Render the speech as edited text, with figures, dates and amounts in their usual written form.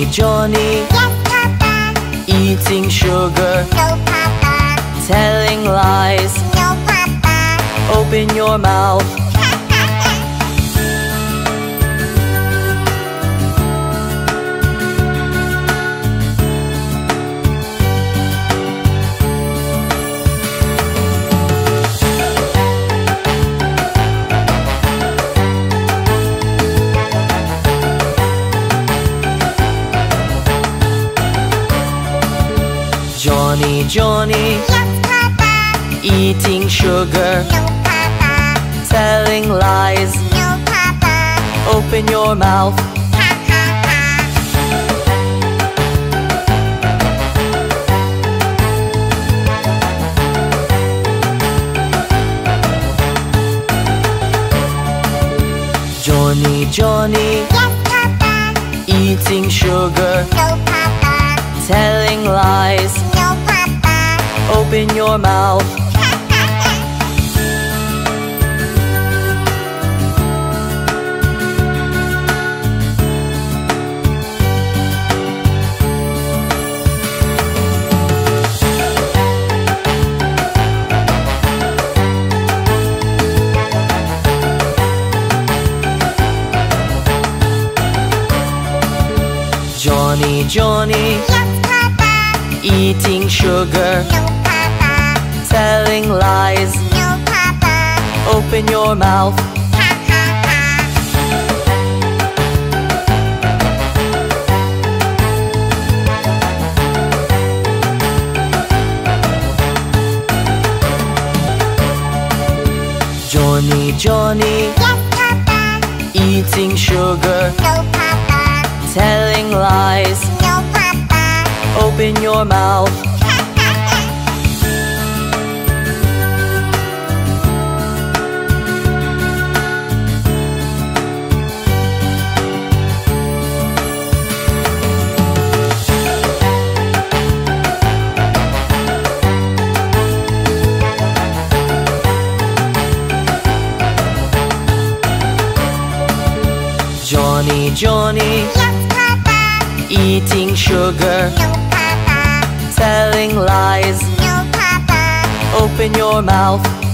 Johnny, Yes, Papa. eating sugar, No, Papa. telling lies. No, Papa. Open your mouth. Johnny, Yes, Papa. eating sugar, No, Papa. telling lies. No, Papa. Open your mouth. Ha, ha, ha. Johnny, Yes, Papa. eating sugar, No, Papa. telling lies. No, Papa. Open your mouth. Ha, ha, ha. Johnny, Yes, Papa. eating sugar, No, Papa. telling lies. No, Papa. Open your mouth. Ha, ha, ha. Johnny, Yes, Papa. eating sugar, No, Papa. telling lies. No, Papa. Open your mouth. Ha, ha, ha. Johnny, Yes, Papa. eating sugar, No, Papa. telling lies. No, Papa. Open your mouth.